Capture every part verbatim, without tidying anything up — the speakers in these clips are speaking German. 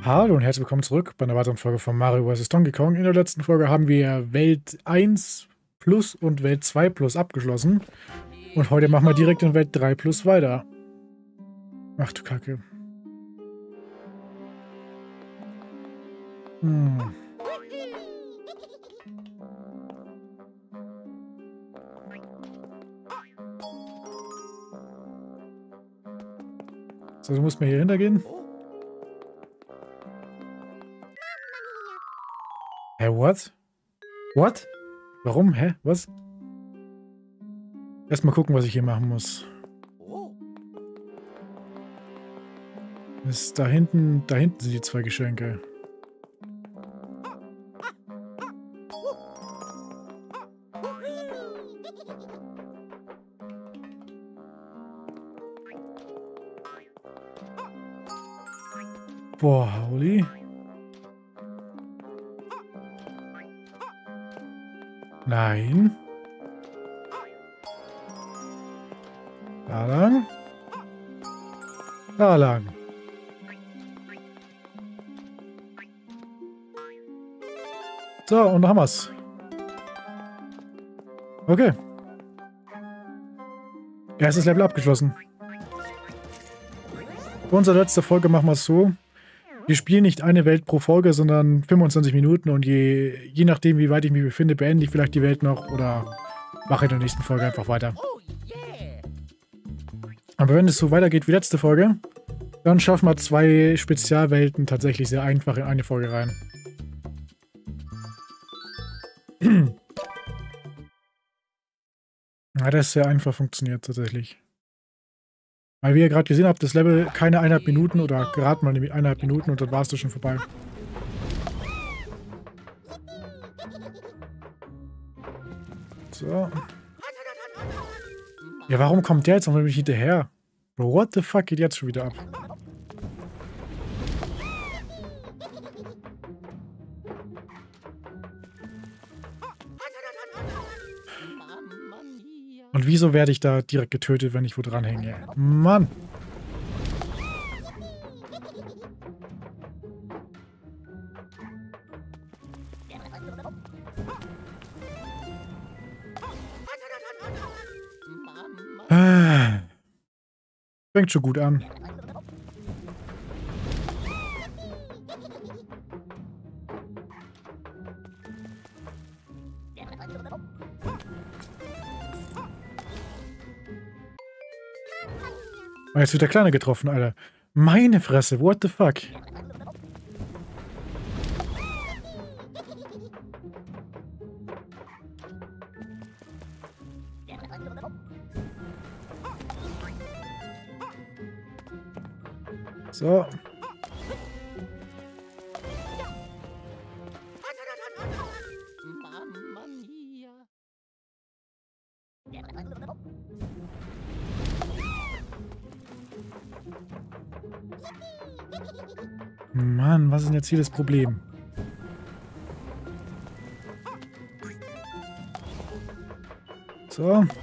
Hallo und herzlich willkommen zurück bei einer weiteren Folge von Mario versus. Donkey Kong. In der letzten Folge haben wir Welt eins Plus und Welt zwei Plus abgeschlossen. Und heute machen wir direkt in Welt drei Plus weiter. Ach du Kacke. Hm. So, du musst mir hier hintergehen. Hä, what? What? Warum? Hä? Was? Erstmal gucken, was ich hier machen muss. Ist da hinten, da hinten sind die zwei Geschenke. Boah, holy. Nein. Da lang. Da lang. So, und da haben wir's. Okay. Erstes Level abgeschlossen. Für unsere letzte Folge machen wir es so. Wir spielen nicht eine Welt pro Folge, sondern fünfundzwanzig Minuten und je, je nachdem, wie weit ich mich befinde, beende ich vielleicht die Welt noch oder mache in der nächsten Folge einfach weiter. Aber wenn es so weitergeht wie letzte Folge, dann schaffen wir zwei Spezialwelten tatsächlich sehr einfach in eine Folge rein. Ja, das ist sehr einfach funktioniert tatsächlich. Weil wie ihr gerade gesehen habt, das Level keine eineinhalb Minuten oder gerade mal eineinhalb Minuten und dann war es doch schon vorbei. So. Ja, warum kommt der jetzt noch nämlich hinterher? Bro, what the fuck geht jetzt schon wieder ab? Und wieso werde ich da direkt getötet, wenn ich wo dran hänge? Mann! Ah. Fängt schon gut an. Oh, jetzt wird der Kleine getroffen, Alter. Meine Fresse, what the fuck? So. Mann, was ist denn jetzt hier das Problem? So.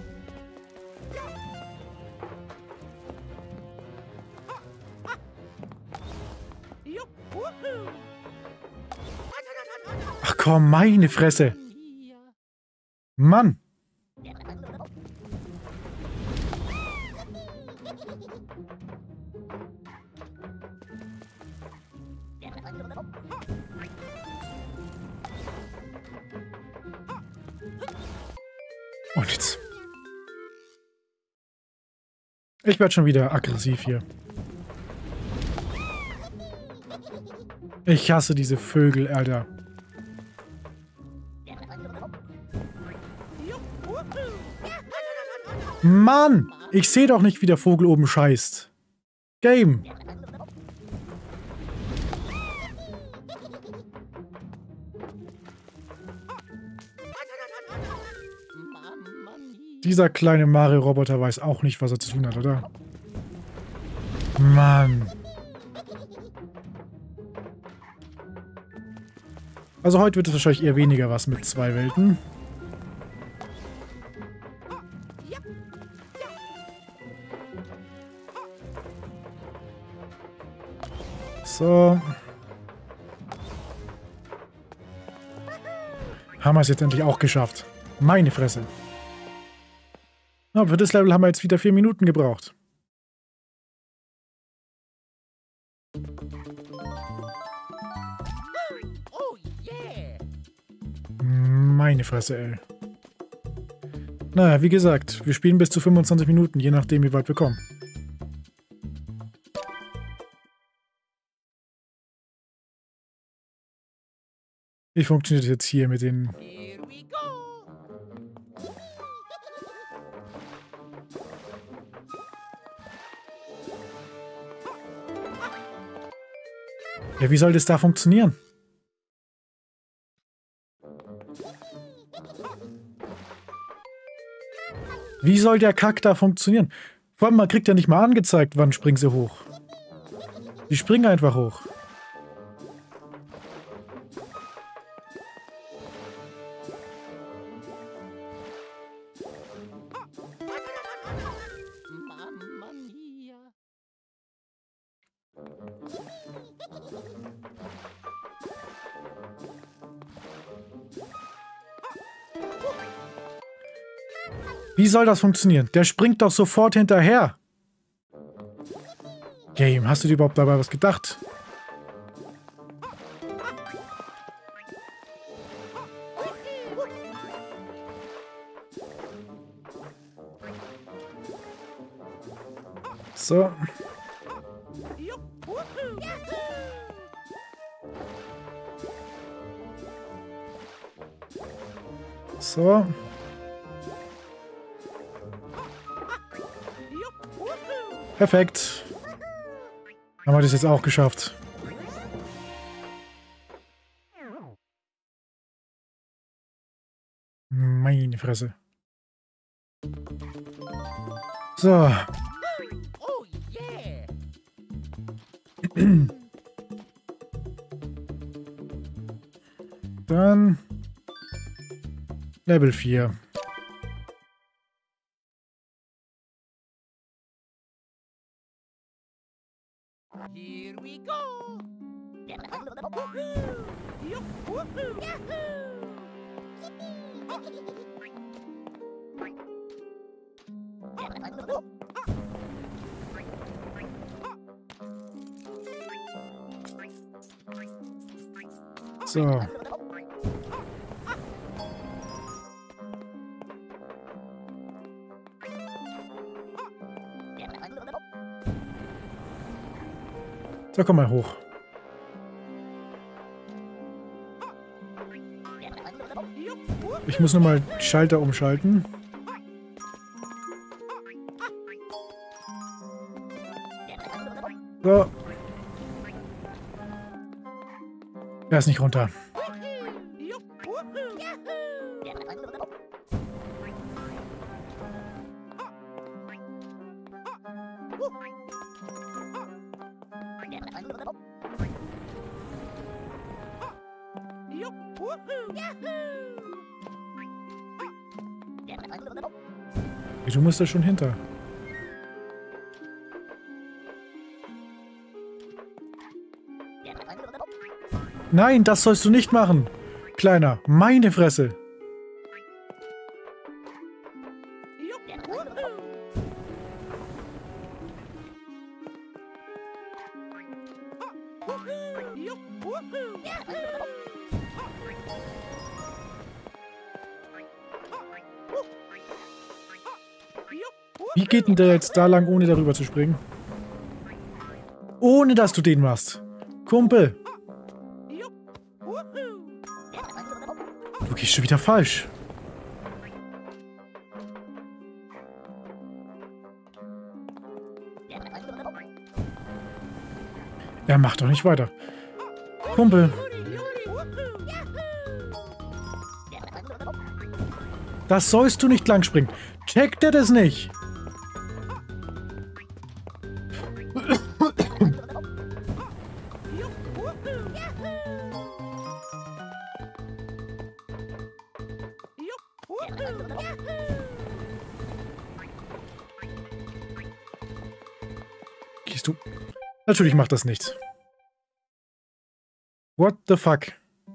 Ach komm, meine Fresse. Mann. Und jetzt. Ich werde schon wieder aggressiv hier. Ich hasse diese Vögel, Alter. Mann! Ich sehe doch nicht, wie der Vogel oben scheißt. Game. Dieser kleine Mario-Roboter weiß auch nicht, was er zu tun hat, oder? Mann. Also heute wird es wahrscheinlich eher weniger was mit zwei Welten. So. Haben wir es jetzt endlich auch geschafft. Meine Fresse. Aber für das Level haben wir jetzt wieder vier Minuten gebraucht. Meine Fresse, ey. Naja, wie gesagt, wir spielen bis zu fünfundzwanzig Minuten, je nachdem, wie weit wir kommen. Wie funktioniert das jetzt hier mit den... Ja, wie soll das da funktionieren? Wie soll der Kack da funktionieren? Vor allem, man kriegt ja nicht mal angezeigt, wann springen sie hoch. Die springen einfach hoch. Wie soll das funktionieren? Der springt doch sofort hinterher. Game, hast du dir überhaupt dabei was gedacht? So. So. Perfekt. Haben wir das jetzt auch geschafft. Meine Fresse. So. Dann Level vier. Here we go! So. So, komm mal hoch. Ich muss nochmal Schalter umschalten. So. Er ist nicht runter. Du musst da schon hinter. Nein, das sollst du nicht machen. Kleiner, meine Fresse. Wie geht denn der jetzt da lang, ohne darüber zu springen? Ohne, dass du den machst. Kumpel. Du gehst schon wieder falsch. Er macht doch nicht weiter. Kumpel. Das sollst du nicht lang springen. Checkt er das nicht? Gehst du? Natürlich macht das nichts. What the fuck?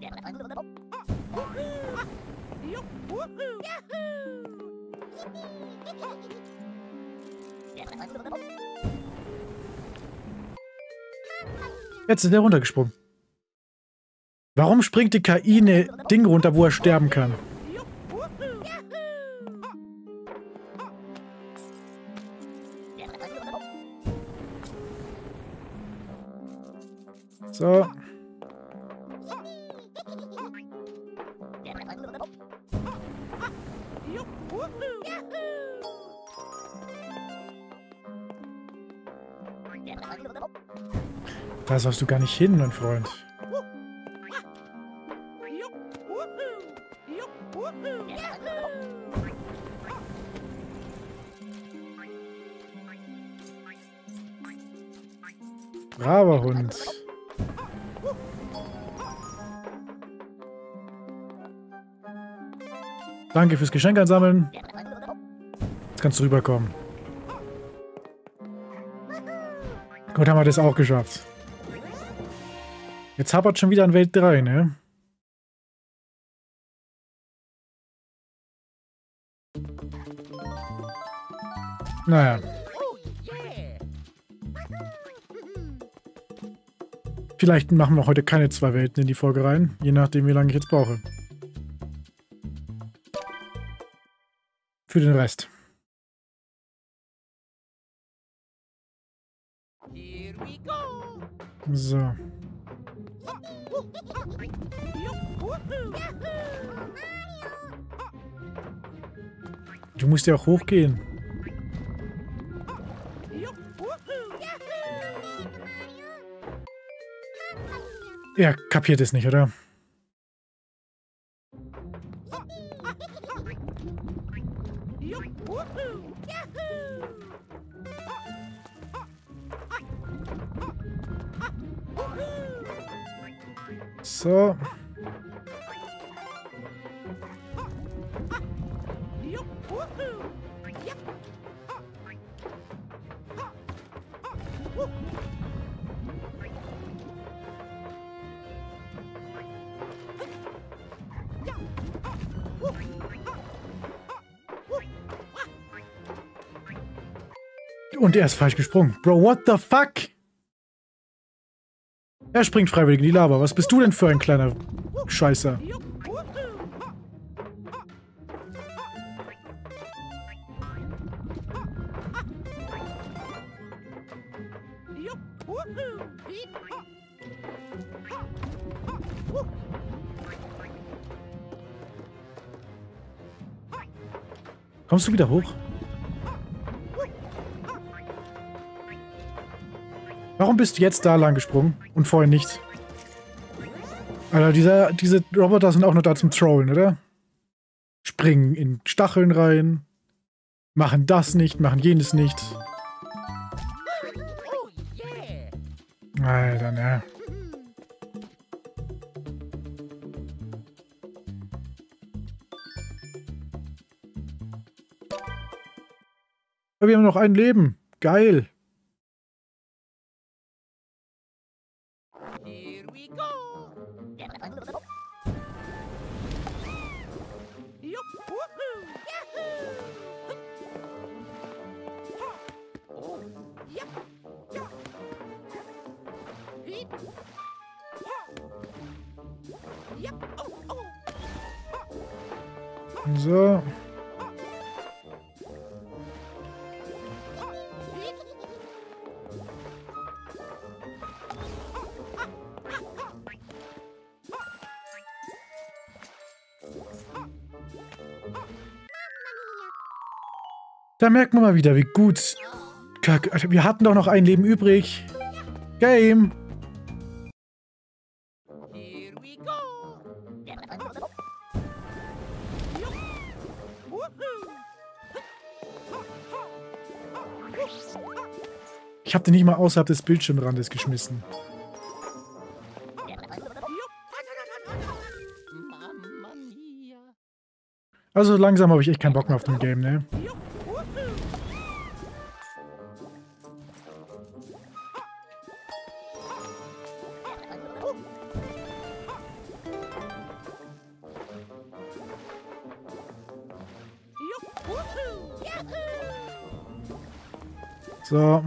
Jetzt ist er runtergesprungen. Warum springt die K I ne Ding runter, wo er sterben kann? So. Da sollst du gar nicht hin, mein Freund. Braver Hund. Danke fürs Geschenk einsammeln. Jetzt kannst du rüberkommen. Gut, haben wir das auch geschafft. Jetzt hapert schon wieder an Welt drei, ne? Naja. Vielleicht machen wir heute keine zwei Welten in die Folge rein, je nachdem, wie lange ich jetzt brauche. Für den Rest. So. Du musst ja auch hochgehen. Er kapiert es nicht, oder? So. Und er ist falsch gesprungen. Bro, what the fuck? Er springt freiwillig in die Lava. Was bist du denn für ein kleiner Scheißer? Kommst du wieder hoch? Warum bist du jetzt da lang gesprungen und vorher nicht? Alter, dieser, diese Roboter sind auch nur da zum Trollen, oder? Springen in Stacheln rein, machen das nicht, machen jenes nicht. Alter, ne. Aber wir haben noch ein Leben. Geil. So. Da merkt man mal wieder, wie gut. Kack, wir hatten doch noch ein Leben übrig. Game. Ich habe den nicht mal außerhalb des Bildschirmrandes geschmissen. Also langsam habe ich echt keinen Bock mehr auf dem Game, ne? So.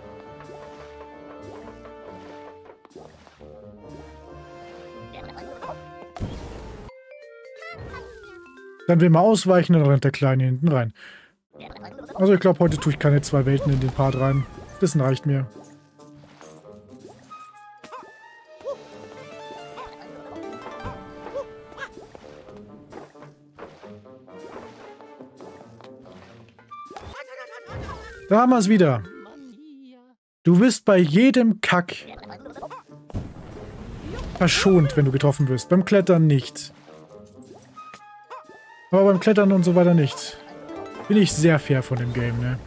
Dann will man ausweichen und dann rennt der Kleine hinten rein. Also ich glaube, heute tue ich keine zwei Welten in den Part rein. Das reicht mir. Da haben wir es wieder. Du wirst bei jedem Kack verschont, wenn du getroffen wirst. Beim Klettern nicht. Aber beim Klettern und so weiter nicht. Bin ich sehr fair von dem Game, ne?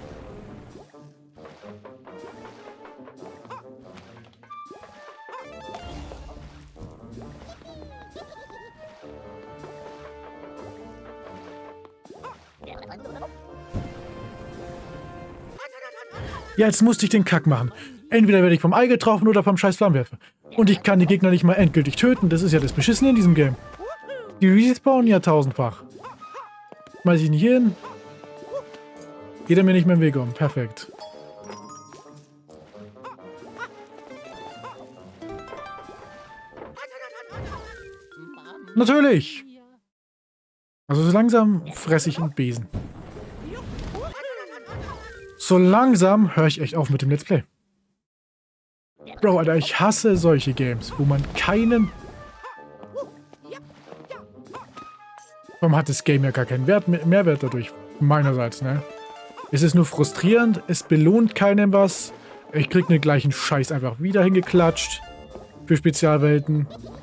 Ja, jetzt musste ich den Kack machen. Entweder werde ich vom Ei getroffen oder vom scheiß Flammenwerfer. Und ich kann die Gegner nicht mal endgültig töten. Das ist ja das Beschissene in diesem Game. Die respawnen ja tausendfach. Schmeiß ich nicht hier hin. Geht er mir nicht mehr im Weg um. Perfekt. Natürlich! Also so langsam fresse ich einen Besen. So langsam höre ich echt auf mit dem Let's Play. Bro, Alter, ich hasse solche Games, wo man keinen... Warum hat das Game ja gar keinen Wert, Mehrwert dadurch? Meinerseits, ne? Es ist nur frustrierend, es belohnt keinem was. Ich krieg den gleichen Scheiß einfach wieder hingeklatscht. Für Spezialwelten.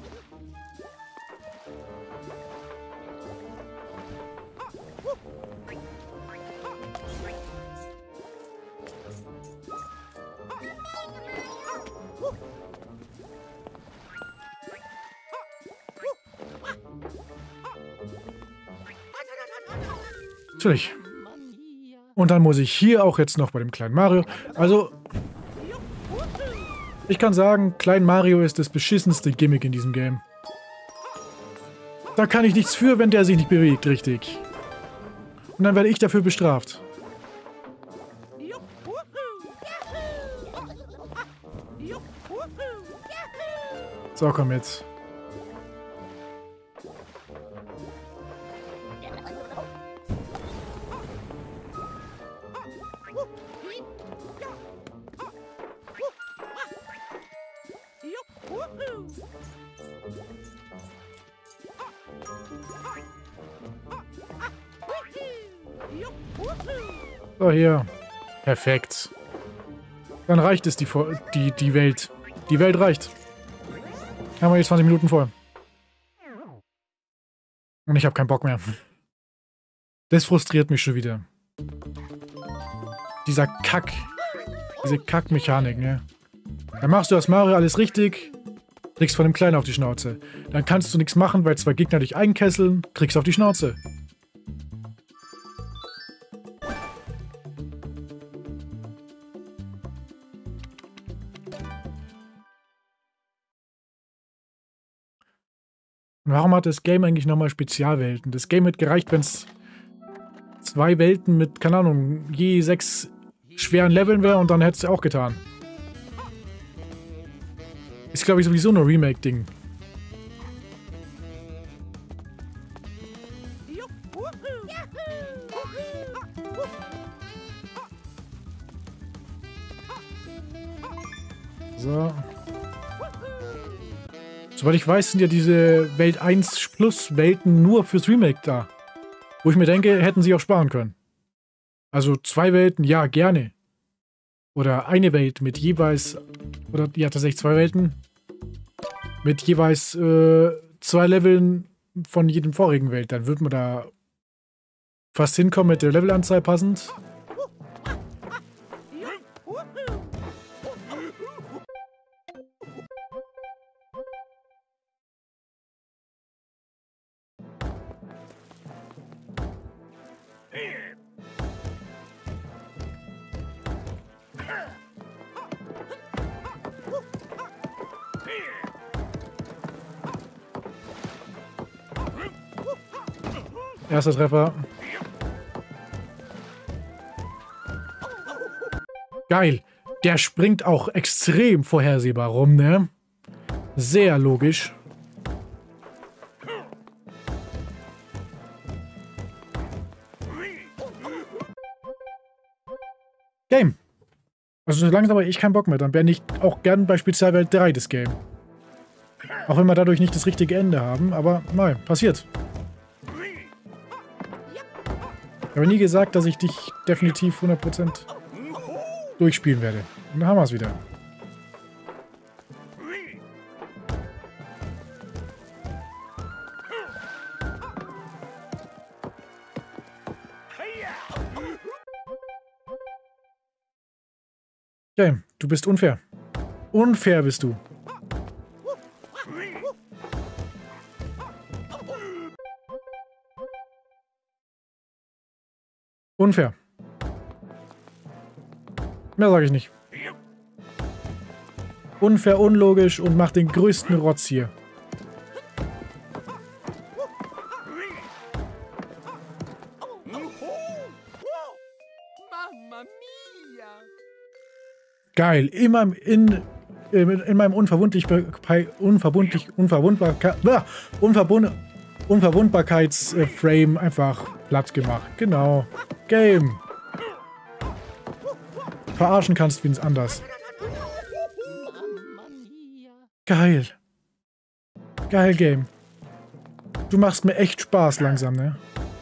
Natürlich. Und dann muss ich hier auch jetzt noch bei dem kleinen Mario. Also, ich kann sagen, Klein Mario ist das beschissenste Gimmick in diesem Game. Da kann ich nichts für, wenn der sich nicht bewegt, richtig. Und dann werde ich dafür bestraft. So, komm jetzt. So, hier. Perfekt. Dann reicht es, die, die, die Welt. Die Welt reicht. Haben wir jetzt zwanzig Minuten voll. Und ich habe keinen Bock mehr. Das frustriert mich schon wieder. Dieser Kack. Diese Kackmechanik, ne? Dann machst du als Mario alles richtig, kriegst von dem Kleinen auf die Schnauze. Dann kannst du nichts machen, weil zwei Gegner dich einkesseln, kriegst auf die Schnauze. Und warum hat das Game eigentlich nochmal Spezialwelten? Das Game hätte gereicht, wenn es zwei Welten mit, keine Ahnung, je sechs schweren Leveln wäre und dann hätte es auch getan. Ist, glaube ich, sowieso nur Remake-Ding. So. Soweit ich weiß, sind ja diese Welt eins Plus Welten nur fürs Remake da. Wo ich mir denke, hätten sie auch sparen können. Also zwei Welten, ja, gerne. Oder eine Welt mit jeweils, oder ja, tatsächlich zwei Welten. Mit jeweils äh, zwei Leveln von jedem vorigen Welt. Dann wird man da fast hinkommen mit der Levelanzahl passend. Erster Treffer. Geil. Der springt auch extrem vorhersehbar rum, ne? Sehr logisch. Game. Also so langsam habe ich keinen Bock mehr. Dann beende ich auch gern bei Spezialwelt drei das Game. Auch wenn wir dadurch nicht das richtige Ende haben, aber nein, passiert. Ich habe nie gesagt, dass ich dich definitiv hundert Prozent durchspielen werde. Und dann haben wir es wieder. Okay, du bist unfair. Unfair bist du. Unfair. Mehr sage ich nicht. Unfair, unlogisch und macht den größten Rotz hier. Geil. Immer in, in, in meinem unverwundlich, unverwundlich, Unverwundbarkeit, Unverbund, Unverwundbarkeitsframe einfach platt gemacht. Genau. Game. Verarschen kannst du ins anders. Geil. Geil, Game. Du machst mir echt Spaß langsam, ne?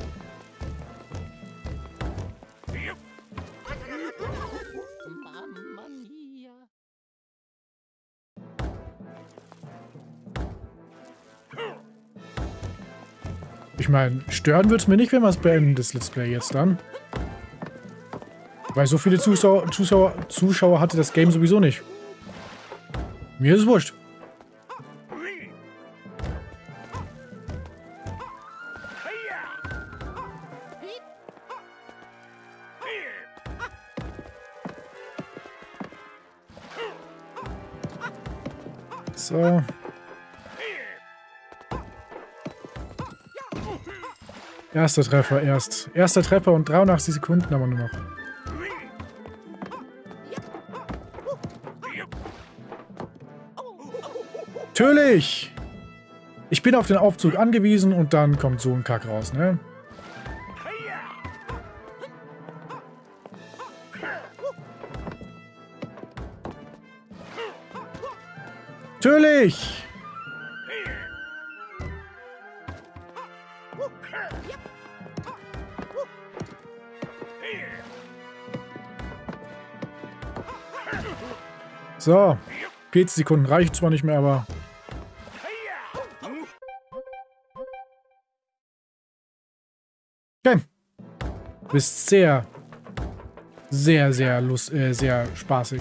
Ich meine, stören wird es mir nicht, wenn wir es beenden, das Let's Play jetzt dann. Weil so viele Zuschauer, Zuschauer, Zuschauer hatte das Game sowieso nicht. Mir ist es wurscht. So. Erster Treffer erst. Erster Treffer und dreiundachtzig Sekunden haben wir nur noch. Natürlich! Ich bin auf den Aufzug angewiesen und dann kommt so ein Kack raus, ne? Natürlich! So, vierzig Sekunden reicht zwar nicht mehr, aber... Okay. Du bist sehr, sehr, sehr lust, äh, sehr spaßig.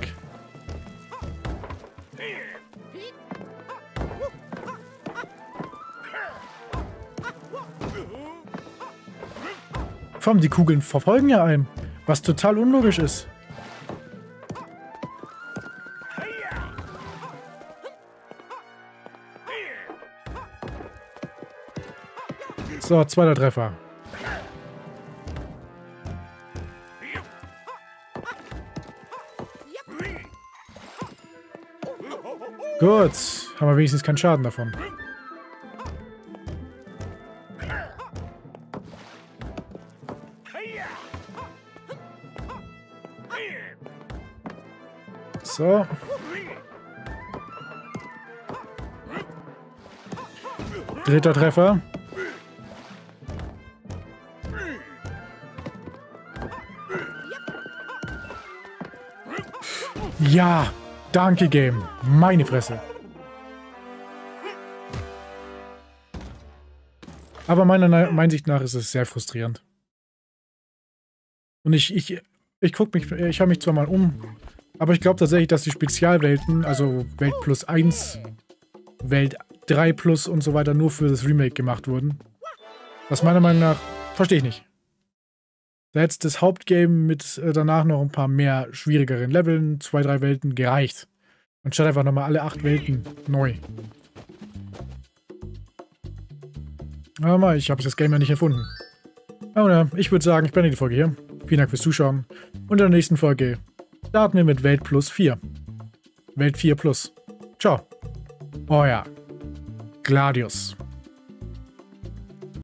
Vor allem die Kugeln verfolgen ja einen, was total unlogisch ist. So, zweiter Treffer. Gut, haben wir wenigstens keinen Schaden davon. So. Dritter Treffer. Ja, danke Game. Meine Fresse. Aber meiner meiner Sicht nach ist es sehr frustrierend. Und ich, ich, ich guck mich, ich habe mich zwar mal um, aber ich glaube tatsächlich, dass die Spezialwelten, also Welt plus eins, Welt drei plus und so weiter, nur für das Remake gemacht wurden. Was meiner Meinung nach, verstehe ich nicht. Da hätte das Hauptgame mit äh, danach noch ein paar mehr schwierigeren Leveln, zwei, drei Welten gereicht. Anstatt einfach nochmal alle acht Welten neu. Aber mal, ich habe das Game ja nicht erfunden. Aber ja, ich würde sagen, ich beende die Folge hier. Vielen Dank fürs Zuschauen. Und in der nächsten Folge starten wir mit Welt plus vier. Welt vier plus. Ciao. Euer Gladius.